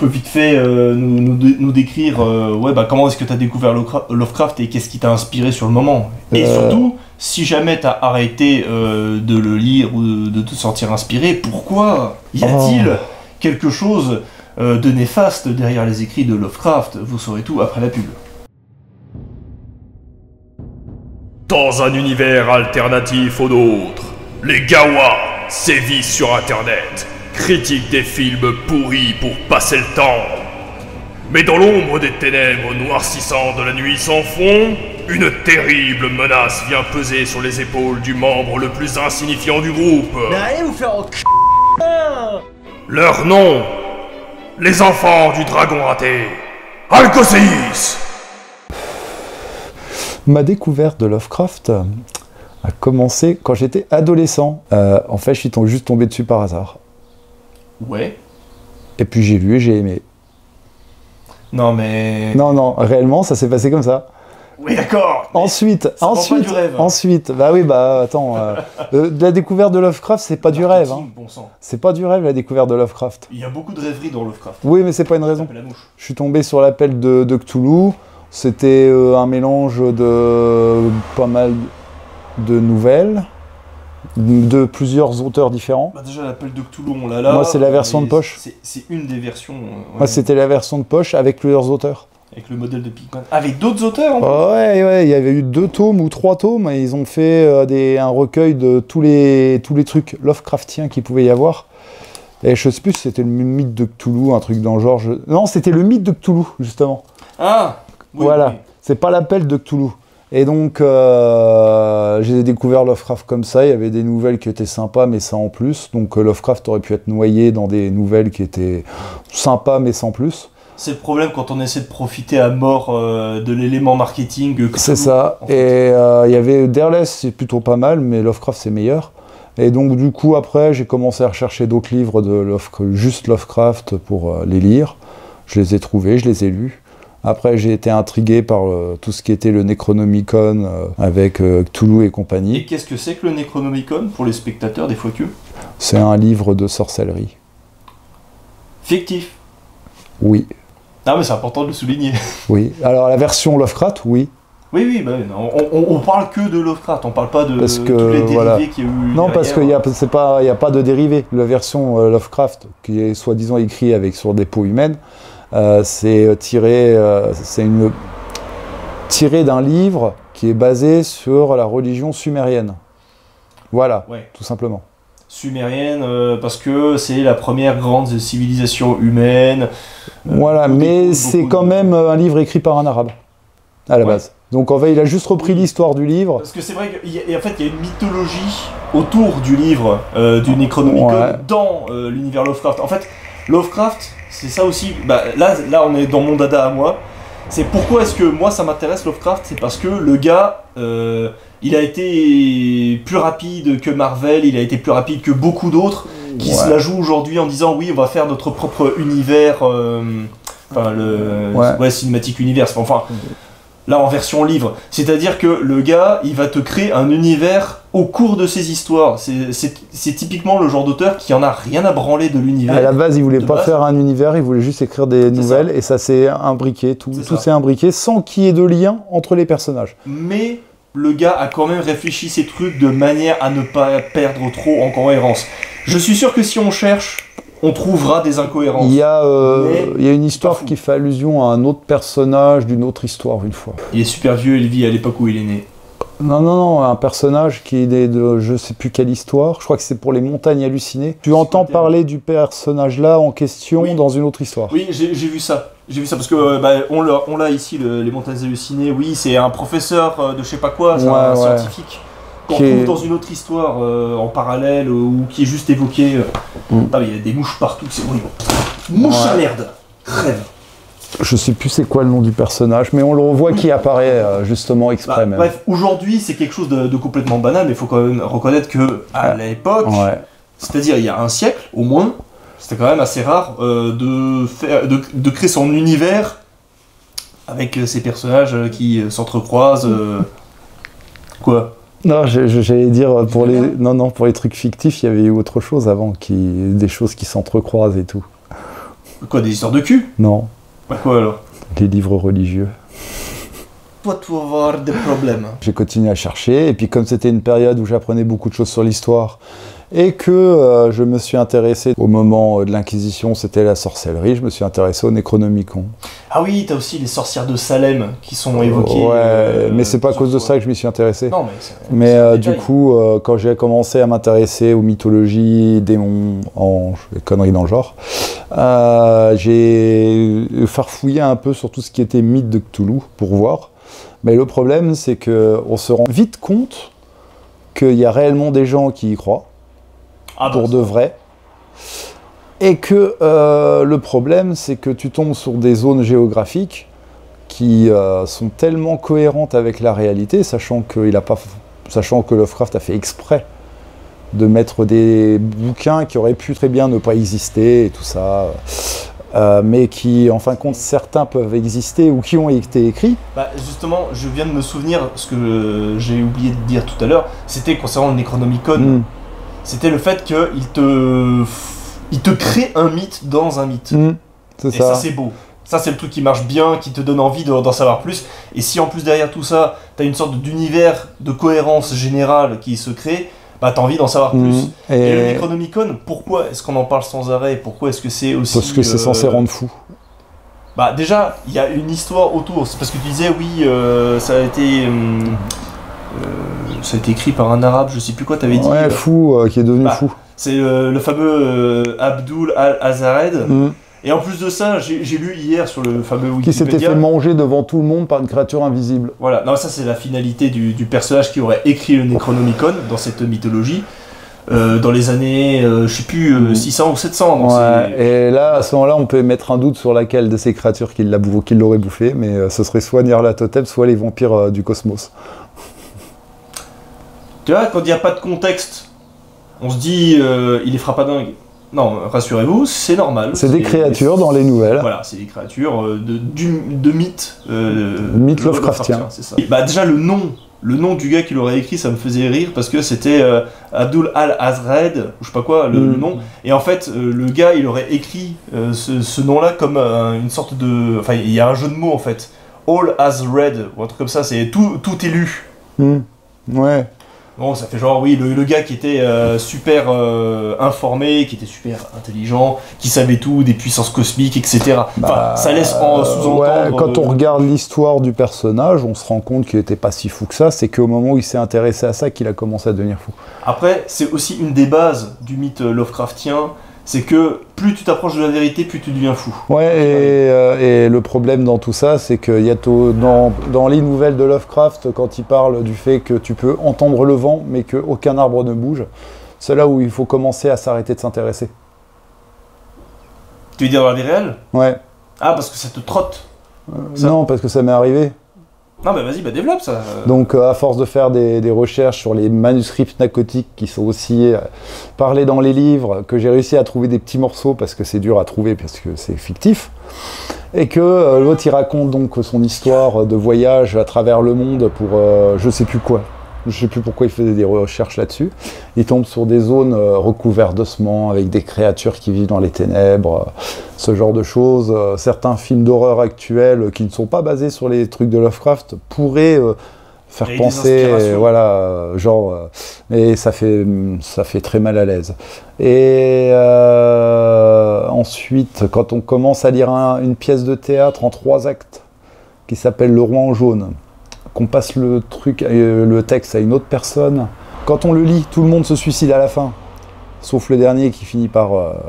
peux vite fait nous décrire ouais, bah, comment est-ce que tu as découvert Lovecraft et qu'est-ce qui t'a inspiré sur le moment. Et surtout, si jamais tu as arrêté de le lire ou de te sentir inspiré, pourquoi y a-t-il quelque chose de néfaste derrière les écrits de Lovecraft? Vous saurez tout après la pub. Dans un univers alternatif au nôtre, les Gawa sévissent sur Internet, critiquent des films pourris pour passer le temps. Mais dans l'ombre des ténèbres noircissantes de la nuit sans fond, une terrible menace vient peser sur les épaules du membre le plus insignifiant du groupe. Mais allez vous faire Leur nom, les enfants du dragon raté, Alcoséis. Ma découverte de Lovecraft a commencé quand j'étais adolescent. En fait, je suis juste tombé dessus par hasard. Ouais. Et puis j'ai lu et j'ai aimé. Non mais... Non, réellement, ça s'est passé comme ça. Oui, d'accord. Ensuite, du rêve. Bah oui, bah attends. La découverte de Lovecraft, c'est pas du rêve. Hein. Bon sang. C'est pas du rêve, la découverte de Lovecraft. Il y a beaucoup de rêveries dans Lovecraft. Oui, mais c'est pas une raison. La mouche. Je suis tombé sur l'appel de Cthulhu. C'était un mélange de pas mal de nouvelles, de plusieurs auteurs différents. Bah déjà, l'appel de Cthulhu, on l'a là. Moi, c'est la version de poche. C'est une des versions. Moi, c'était la version de poche avec plusieurs auteurs. Avec le modèle de Pickman. Avec d'autres auteurs Ouais, il y avait eu 2 tomes ou 3 tomes, et ils ont fait un recueil de tous les trucs Lovecraftiens qu'il pouvait y avoir. Et je sais plus si c'était le mythe de Cthulhu, un truc dans le genre. Non, c'était le mythe de Cthulhu, justement. Ah oui, voilà, oui. C'est pas l'appel de Cthulhu. Et donc, j'ai découvert Lovecraft comme ça. Il y avait des nouvelles qui étaient sympas, mais sans plus. Donc, Lovecraft aurait pu être noyé dans des nouvelles qui étaient sympas, mais sans plus. C'est le problème quand on essaie de profiter à mort de l'élément marketing. C'est ça. En fait. Et il y avait Derleth, c'est plutôt pas mal, mais Lovecraft, c'est meilleur. Et donc, du coup, après, j'ai commencé à rechercher d'autres livres de juste Lovecraft pour les lire. Je les ai trouvés, je les ai lus. Après, j'ai été intrigué par tout ce qui était le Necronomicon avec Cthulhu et compagnie. Et qu'est-ce que c'est que le Necronomicon pour les spectateurs, des fois que? C'est un livre de sorcellerie. Fictif? Oui. Ah, mais c'est important de le souligner. Oui. Alors, la version Lovecraft, oui. Oui, bah, on parle que de Lovecraft, on parle pas de parce que, tous les dérivés voilà. qu'il y a eu. Non, parce qu'il n'y a pas de dérivés. La version Lovecraft, qui est soi-disant écrite sur des peaux humaines, c'est tiré d'un livre qui est basé sur la religion sumérienne. Voilà, ouais. Tout simplement. Sumérienne, parce que c'est la première grande civilisation humaine. Voilà, mais c'est quand même un livre écrit par un arabe, à la base. Donc en fait, il a juste repris l'histoire du livre. Parce que c'est vrai qu'en fait, il y a une mythologie autour du livre du Necronomicon dans l'univers Lovecraft. En fait, Lovecraft, c'est ça aussi. Bah, là, on est dans mon dada à moi. C'est pourquoi est-ce que moi ça m'intéresse Lovecraft, c'est parce que le gars, il a été plus rapide que Marvel, il a été plus rapide que beaucoup d'autres qui se la jouent aujourd'hui en disant oui, on va faire notre propre univers, cinématique univers. Enfin. Là, en version livre. C'est-à-dire que le gars, il va te créer un univers au cours de ses histoires. C'est typiquement le genre d'auteur qui en a rien à branler de l'univers. À la base, il voulait pas faire un univers, il voulait juste écrire des nouvelles, et ça s'est imbriqué, tout s'est imbriqué, sans qu'il y ait de lien entre les personnages. Mais le gars a quand même réfléchi ces trucs de manière à ne pas perdre trop en cohérence. Je suis sûr que si on cherche, on trouvera des incohérences. Il y a une histoire qui fait allusion à un autre personnage d'une autre histoire, une fois. Il est super vieux, il vit à l'époque où il est né. Non, un personnage qui est de je sais plus quelle histoire, je crois que c'est pour les montagnes hallucinées. Tu entends parler du personnage-là en question dans une autre histoire. Oui, j'ai vu ça. J'ai vu ça parce que on l'a ici, les montagnes hallucinées. Oui, c'est un professeur de je sais pas quoi, c'est un scientifique. Qu'on trouve dans une autre histoire en parallèle ou qui est juste évoqué. Ah, mais il y a des mouches partout, c'est horrible. Mouche à merde, crève. Je sais plus c'est quoi le nom du personnage, mais on le revoit qui apparaît justement exprès même. Bref, aujourd'hui c'est quelque chose de complètement banal, mais il faut quand même reconnaître que à l'époque, c'est-à-dire il y a un siècle au moins, c'était quand même assez rare de créer son univers avec ces personnages qui s'entrecroisent. Quoi? Non, j'allais dire pour les trucs fictifs, il y avait eu autre chose avant, des choses qui s'entrecroisent et tout. Quoi, des histoires de cul? Non, Bah quoi alors? les livres religieux. Toi, tu vas avoir des problèmes. J'ai continué à chercher, et puis comme c'était une période où j'apprenais beaucoup de choses sur l'histoire, et que je me suis intéressé au moment de l'Inquisition, c'était la sorcellerie, je me suis intéressé au Necronomicon. Ah oui, t'as aussi les sorcières de Salem qui sont évoquées. Ouais, mais c'est pas à cause de ça que je m'y suis intéressé. Non, mais c'est un du détail. coup, quand j'ai commencé à m'intéresser aux mythologies, démons, anges, les conneries dans le genre, j'ai farfouillé un peu sur tout ce qui était mythe de Cthulhu pour voir. Mais le problème, c'est qu'on se rend vite compte qu'il y a réellement des gens qui y croient, pour de vrai. Et que le problème, c'est que tu tombes sur des zones géographiques qui sont tellement cohérentes avec la réalité, sachant que Lovecraft a fait exprès de mettre des bouquins qui auraient pu très bien ne pas exister et tout ça, mais qui, en fin de compte, certains peuvent exister ou qui ont été écrits. Bah justement, je viens de me souvenir, ce que j'ai oublié de dire tout à l'heure, c'était concernant le Necronomicon. C'était le fait qu'il te crée un mythe dans un mythe. C'est Et ça, c'est beau. Ça, c'est le truc qui marche bien, qui te donne envie d'en savoir plus. Et si en plus derrière tout ça, t'as une sorte d'univers de cohérence générale qui se crée, bah t'as envie d'en savoir plus. Et le Necronomicon, pourquoi est-ce qu'on en parle sans arrêt? Pourquoi est-ce que c'est aussi... Parce que c'est censé rendre fou. Bah déjà, il y a une histoire autour. C'est parce que tu disais, oui, ça a été écrit par un arabe, je sais plus quoi t'avais dit. Ouais, fou, qui est devenu fou. C'est le fameux Abdul al-Azared. Et en plus de ça, j'ai lu hier sur le fameux Wikipédia... Qui s'était fait manger devant tout le monde par une créature invisible. Voilà, non, ça c'est la finalité du personnage qui aurait écrit le Necronomicon dans cette mythologie. Dans les années, je sais plus, 600 ou 700. Ouais, et là, à ce moment-là, on peut mettre un doute sur laquelle de ces créatures qui l'aurait bouffé, mais ce serait soit Nyarlathotep, soit les vampires du cosmos. Tu vois, quand il n'y a pas de contexte, on se dit, il les fera pas dingue. Non, rassurez-vous, c'est normal. C'est des créatures dans les nouvelles. Voilà, c'est des créatures de mythes. Mythes Lovecraftiens. C'est ça. Bah déjà, le nom du gars qui l'aurait écrit, ça me faisait rire parce que c'était Abdul al-Azred, ou je sais pas quoi, le nom. Et en fait, le gars, il aurait écrit ce nom-là comme une sorte de... Enfin, il y a un jeu de mots en fait. All as red, ou un truc comme ça, c'est tout est lu. Ouais. Bon, ça fait genre, oui, le gars qui était super informé, qui était super intelligent, qui savait tout, des puissances cosmiques, etc. Enfin, ça laisse sous-entendre... Ouais, quand on regarde l'histoire du personnage, on se rend compte qu'il n'était pas si fou que ça, c'est qu'au moment où il s'est intéressé à ça qu'il a commencé à devenir fou. Après, c'est aussi une des bases du mythe Lovecraftien, c'est que plus tu t'approches de la vérité, plus tu deviens fou. Ouais, et le problème dans tout ça, c'est qu'il y a dans les nouvelles de Lovecraft, quand il parle du fait que tu peux entendre le vent, mais qu'aucun arbre ne bouge, c'est là où il faut commencer à s'arrêter de s'intéresser. Tu veux dire dans la vie réelle? Ouais. Ah, parce que ça te trotte. Non, parce que ça m'est arrivé. Non, bah vas-y, développe ça. Donc, à force de faire des recherches sur les manuscrits pnacotiques qui sont aussi parlés dans les livres, que j'ai réussi à trouver des petits morceaux, parce que c'est dur à trouver, parce que c'est fictif, et que l'autre, il raconte donc son histoire de voyage à travers le monde pour je sais plus quoi. Je sais plus pourquoi il faisait des recherches là-dessus. Il tombe sur des zones recouvertes d'ossements, avec des créatures qui vivent dans les ténèbres, ce genre de choses. Certains films d'horreur actuels qui ne sont pas basés sur les trucs de Lovecraft pourraient faire penser, voilà, genre, et ça fait très mal à l'aise. Et ensuite, quand on commence à lire une pièce de théâtre en 3 actes, qui s'appelle Le Roi en jaune, qu'on passe le texte à une autre personne. Quand on le lit, tout le monde se suicide à la fin. Sauf le dernier qui finit par...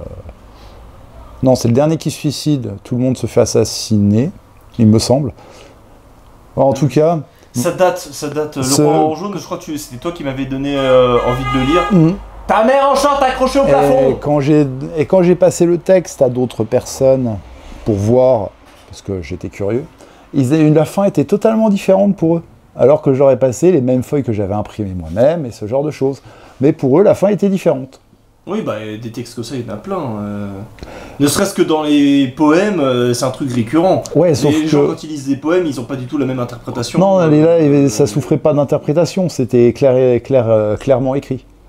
Non, c'est le dernier qui se suicide. Tout le monde se fait assassiner, il me semble. En tout cas... Ça date. Le Roi en jaune, je crois que c'était toi qui m'avais donné envie de le lire. Ta mère en short accrochée au plafond. Et quand j'ai passé le texte à d'autres personnes pour voir, parce que j'étais curieux, la fin était totalement différente pour eux. Alors que j'aurais passé les mêmes feuilles que j'avais imprimées moi-même et ce genre de choses. Mais pour eux, la fin était différente. Oui, bah des textes comme ça, il y en a plein. Ne serait-ce que dans les poèmes, c'est un truc récurrent. Ouais, sauf les gens, quand ils lisent des poèmes, ils n'ont pas du tout la même interprétation. Non, mais là, ça souffrait pas d'interprétation, c'était clairement écrit.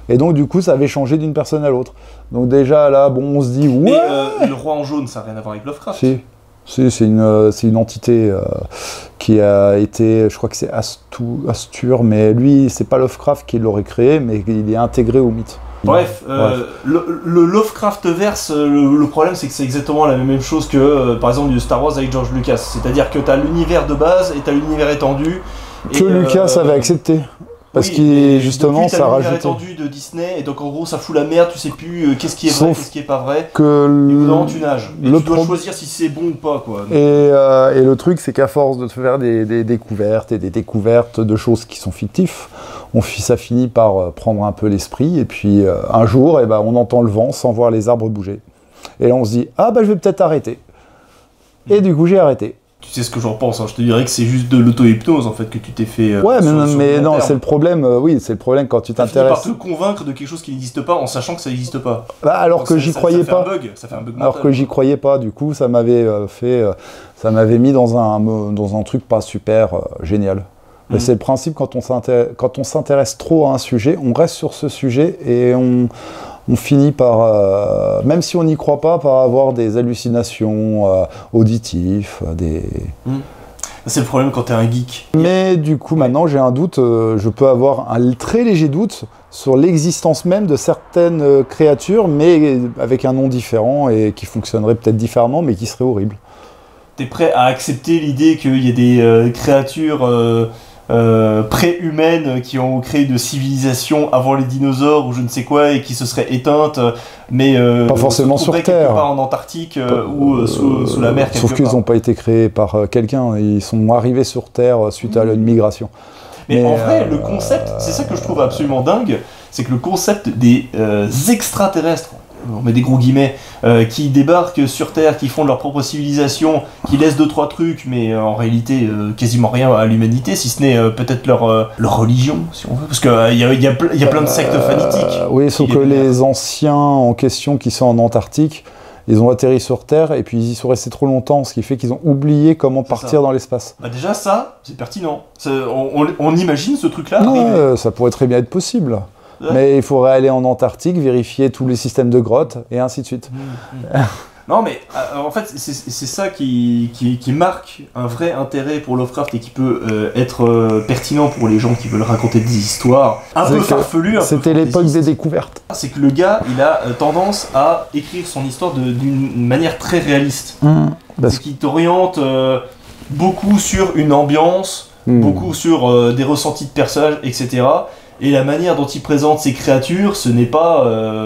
Et donc du coup ça avait changé d'une personne à l'autre. Donc déjà là, bon, on se dit ouais. Mais le roi en jaune, ça n'a rien à voir avec Lovecraft. Si, c'est une entité qui a été, je crois que c'est Astur, mais lui, c'est pas Lovecraft qui l'aurait créé, mais il est intégré au mythe. Bref, le Lovecraft-verse, le problème c'est que c'est exactement la même chose que par exemple du Star Wars avec George Lucas. C'est-à-dire que t'as l'univers de base et t'as l'univers étendu. Que Lucas avait accepté. Parce que justement, ça rajoute. L'univers étendu de Disney, et donc en gros ça fout la merde, tu sais plus qu'est-ce qui est vrai, qu'est-ce qui est pas vrai. Évidemment, tu nages. Et tu dois choisir si c'est bon ou pas, quoi. Et le truc, c'est qu'à force de faire des découvertes et des découvertes de choses qui sont fictives, ça finit par prendre un peu l'esprit, et puis un jour, on entend le vent sans voir les arbres bouger. Et là, on se dit, je vais peut-être arrêter. Et du coup, j'ai arrêté. Tu sais ce que j'en pense, hein. Je te dirais que c'est juste de l'auto-hypnose en fait que tu t'es fait. Ouais, mais non, c'est le problème. Oui, c'est le problème quand tu t'intéresses. Par te convaincre de quelque chose qui n'existe pas en sachant que ça n'existe pas. Alors que j'y croyais pas. Ça fait un bug mental. Alors que j'y croyais pas. Du coup, ça m'avait ça m'avait mis dans un truc pas super génial. Mais c'est le principe quand on s'intéresse trop à un sujet, on reste sur ce sujet et on finit par, même si on n'y croit pas, par avoir des hallucinations auditives, C'est le problème quand t'es un geek. Mais du coup, maintenant, j'ai un doute, je peux avoir un très léger doute sur l'existence même de certaines créatures, mais avec un nom différent et qui fonctionnerait peut-être différemment, mais qui serait horrible. T'es prêt à accepter l'idée qu'il y a des créatures pré-humaines qui ont créé de civilisations avant les dinosaures ou je ne sais quoi et qui se seraient éteintes, mais pas forcément sur Terre, quelque part en Antarctique ou sous la mer quelque sauf qu'ils n'ont pas été créés par quelqu'un, ils sont arrivés sur Terre suite à une migration. Mais en vrai, le concept, c'est ça que je trouve absolument dingue, c'est que le concept des extraterrestres, on met des gros guillemets, qui débarquent sur Terre, qui font leur propre civilisation, qui laissent 2-3 trucs, mais en réalité quasiment rien à l'humanité, si ce n'est peut-être leur religion, si on veut, parce qu'il y a plein de sectes fanatiques. Oui, sauf que les anciens en question qui sont en Antarctique, ils ont atterri sur Terre et puis ils y sont restés trop longtemps, ce qui fait qu'ils ont oublié comment partir dans l'espace. Bah déjà ça, c'est pertinent. On imagine ce truc-là arriver. Ça pourrait très bien être possible. Mais il faudrait aller en Antarctique, vérifier tous les systèmes de grottes, et ainsi de suite. Non, mais en fait, c'est ça qui marque un vrai intérêt pour Lovecraft et qui peut être pertinent pour les gens qui veulent raconter des histoires un peu farfelues. C'était l'époque des découvertes. C'est que le gars, il a tendance à écrire son histoire d'une manière très réaliste. C'est qu'il t'oriente beaucoup sur une ambiance, beaucoup sur des ressentis de personnages, etc. Et la manière dont il présente ces créatures, ce n'est pas...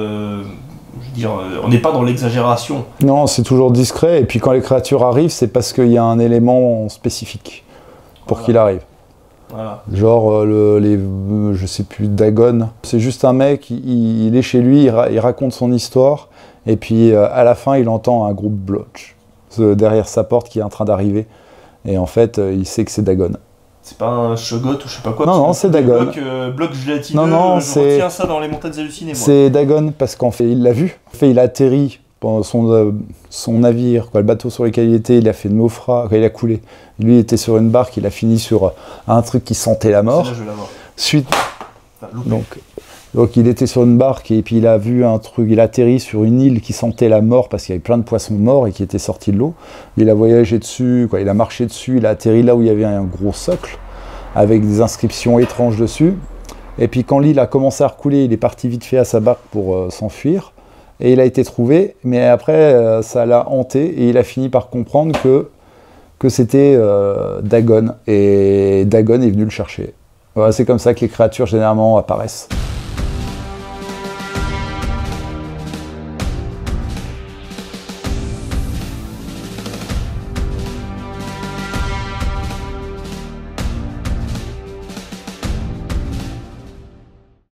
on n'est pas dans l'exagération. Non, c'est toujours discret. Et puis quand les créatures arrivent, c'est parce qu'il y a un élément spécifique pour qu'il arrive. Voilà. Genre, je sais plus, Dagon. C'est juste un mec, il est chez lui, il raconte son histoire. Et puis à la fin, il entend un groupe bloch derrière sa porte qui est en train d'arriver. Et en fait, il sait que c'est Dagon. C'est pas un Shogot ou je sais pas quoi. Non, c'est Dagon. Bloc gélatineux, je retiens ça dans les montagnes hallucinées, moi. C'est Dagon, parce qu'en fait, il l'a vu. En fait, il a atterri pendant son navire, le bateau sur lequel il était, il a fait naufrage, il a coulé. Lui, il était sur une barque, il a fini sur un truc qui sentait la mort. Là, je vais l'avoir. Donc il était sur une barque et puis il a vu un truc, il a atterri sur une île qui sentait la mort parce qu'il y avait plein de poissons morts et qui étaient sortis de l'eau. Il a voyagé dessus, il a marché dessus, il a atterri là où il y avait un gros socle avec des inscriptions étranges dessus. Et puis quand l'île a commencé à recouler, il est parti vite fait à sa barque pour s'enfuir. Et il a été trouvé, mais après ça l'a hanté et il a fini par comprendre que c'était Dagon. Et Dagon est venu le chercher. Voilà, c'est comme ça que les créatures généralement apparaissent.